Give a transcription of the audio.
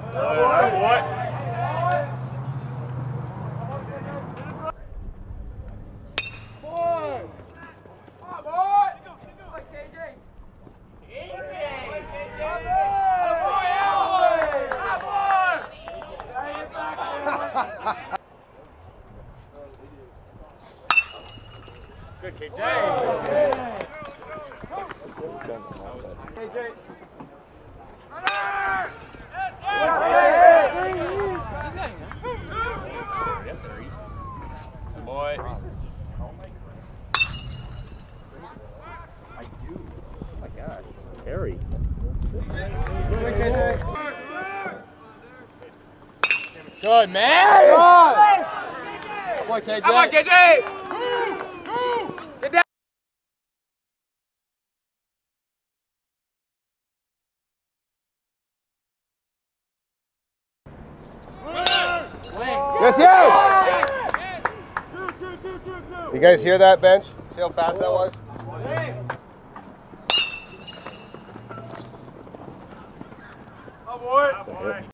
Good, KJ. KJ. Good boy. I do. Oh my gosh. Harry. Good, man. Good boy, KJ. Come on, KJ. Get down. Yes, yes! You guys hear that, bench? See how fast that was? Oh, boy.